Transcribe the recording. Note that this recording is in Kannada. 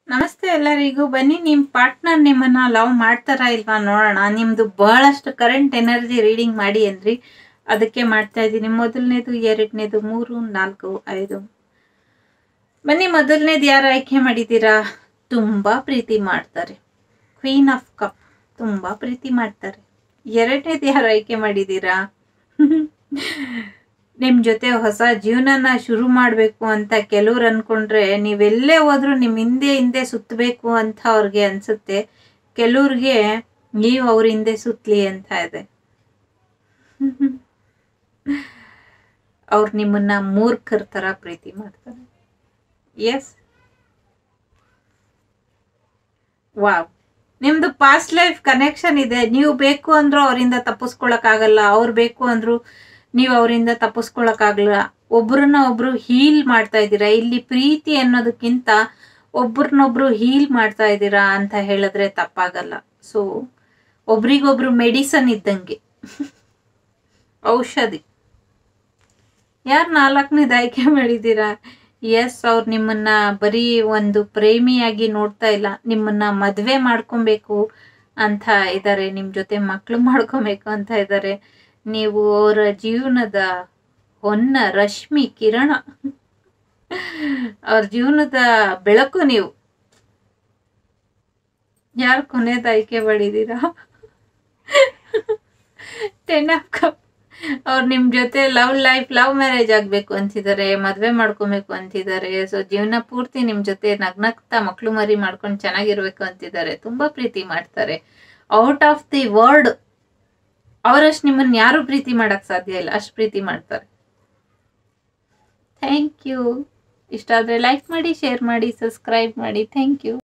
ನಮಸ್ತೆ ಎಲ್ಲರಿಗೂ. ಬನ್ನಿ ನಿಮ್ಮ ಪಾರ್ಟ್ನರ್ ನಿಮ್ಮನ್ನ ಲವ್ ಮಾಡ್ತಾರಾ ಇಲ್ವಾ ನೋಡೋಣ. ನಿಮ್ದು ಬಹಳಷ್ಟು ಕರೆಂಟ್ ಎನರ್ಜಿ ರೀಡಿಂಗ್ ಮಾಡಿ ಅಂದ್ರಿ, ಅದಕ್ಕೆ ಮಾಡ್ತಾ ಇದ್ದೀನಿ. ಮೊದಲನೇದು, ಎರಡನೇದು, 3, 4, 5. ಬನ್ನಿ, ಮೊದಲನೇದು ಯಾರು ಆಯ್ಕೆ ಮಾಡಿದ್ದೀರಾ? ತುಂಬಾ ಪ್ರೀತಿ ಮಾಡ್ತಾರೆ, ಕ್ವೀನ್ ಆಫ್ ಕಪ್, ತುಂಬಾ ಪ್ರೀತಿ ಮಾಡ್ತಾರೆ. ಎರಡನೇದು ಯಾರು ಆಯ್ಕೆ ಮಾಡಿದ್ದೀರಾ? ನಿಮ್ ಜೊತೆ ಹೊಸ ಜೀವನನ ಶುರು ಮಾಡ್ಬೇಕು ಅಂತ ಕೆಲವ್ರು ಅನ್ಕೊಂಡ್ರೆ, ನೀವೆಲ್ಲೇ ಹೋದ್ರು ನಿಮ್ ಹಿಂದೆ ಹಿಂದೆ ಸುತ್ತಬೇಕು ಅಂತ ಅವ್ರಿಗೆ ಅನ್ಸುತ್ತೆ. ಕೆಲವ್ರಿಗೆ ನೀವು ಅವ್ರ ಹಿಂದೆ ಸುತ್ತಲಿ ಅಂತ ಇದೆ. ಅವ್ರು ನಿಮ್ಮನ್ನ ಮೂರ್ಖರ ತರ ಪ್ರೀತಿ ಮಾಡ್ತಾರೆ. ಎಸ್, ವಾವ್, ನಿಮ್ದು ಪಾಸ್ಟ್ ಲೈಫ್ ಕನೆಕ್ಷನ್ ಇದೆ. ನೀವು ಬೇಕು ಅಂದ್ರೂ ಅವರಿಂದ ತಪ್ಪಿಸ್ಕೊಳಕ್ ಆಗಲ್ಲ, ಅವ್ರು ಬೇಕು ಅಂದ್ರು ನೀವು ಅವರಿಂದ ತಪ್ಪಿಸ್ಕೊಳಕ್ಕಾಗಲ್ಲ. ಒಬ್ರನ್ನ ಒಬ್ರು ಹೀಲ್ ಮಾಡ್ತಾ ಇದ್ದೀರಾ. ಇಲ್ಲಿ ಪ್ರೀತಿ ಅನ್ನೋದಕ್ಕಿಂತ ಒಬ್ರನ್ನೊಬ್ರು ಹೀಲ್ ಮಾಡ್ತಾ ಇದ್ದೀರಾ ಅಂತ ಹೇಳಿದ್ರೆ ತಪ್ಪಾಗಲ್ಲ. ಸೊ ಒಬ್ರಿಗೊಬ್ರು ಮೆಡಿಸನ್ ಇದ್ದಂಗೆ, ಔಷಧಿ. ಯಾರು 4ನೇದು ಆಯ್ಕೆ ಮಾಡಿದ್ದೀರಾ? ಎಸ್, ಅವ್ರು ನಿಮ್ಮನ್ನ ಬರೀ ಒಂದು ಪ್ರೇಮಿಯಾಗಿ ನೋಡ್ತಾ ಇಲ್ಲ, ನಿಮ್ಮನ್ನ ಮದ್ವೆ ಮಾಡ್ಕೊಬೇಕು ಅಂತ ಇದ್ದಾರೆ, ನಿಮ್ ಜೊತೆ ಮಕ್ಳು ಮಾಡ್ಕೊಬೇಕು ಅಂತ ಇದ್ದಾರೆ. ನೀವು ಅವರ ಜೀವನದ ಹೊನ್ನ ರಶ್ಮಿ ಕಿರಣ, ಅವ್ರ ಜೀವನದ ಬೆಳಕು ನೀವು. ಯಾರು ಕೊನೆದ ಆಯ್ಕೆ ಮಾಡಿದೀರಾ? 10 ಆಫ್ ಕಪ್. ಅವ್ರು ನಿಮ್ ಜೊತೆ ಲವ್ ಮ್ಯಾರೇಜ್ ಆಗ್ಬೇಕು ಅಂತಿದ್ದಾರೆ, ಮದ್ವೆ ಮಾಡ್ಕೊಬೇಕು ಅಂತಿದ್ದಾರೆ. ಸೊ ಜೀವನ ಪೂರ್ತಿ ನಿಮ್ ಜೊತೆ ನಗ್ನಗ್ತಾ ಮಕ್ಳು ಮರಿ ಮಾಡ್ಕೊಂಡು ಚೆನ್ನಾಗಿರ್ಬೇಕು ಅಂತಿದ್ದಾರೆ. ತುಂಬಾ ಪ್ರೀತಿ ಮಾಡ್ತಾರೆ. ಔಟ್ ಆಫ್ ದಿ ವರ್ಲ್ಡ್ ಅವರಷ್ಟು ನಿಮ್ಮನ್ನ ಯಾರು ಪ್ರೀತಿ ಮಾಡಕ್ ಸಾಧ್ಯ ಇಲ್ಲ, ಅಷ್ಟು ಪ್ರೀತಿ ಮಾಡ್ತಾರೆ. Thank you. ಇಷ್ಟ ಆದ್ರೆ ಲೈಕ್ ಮಾಡಿ, ಶೇರ್ ಮಾಡಿ, ಸಬ್ಸ್ಕ್ರೈಬ್ ಮಾಡಿ. Thank you.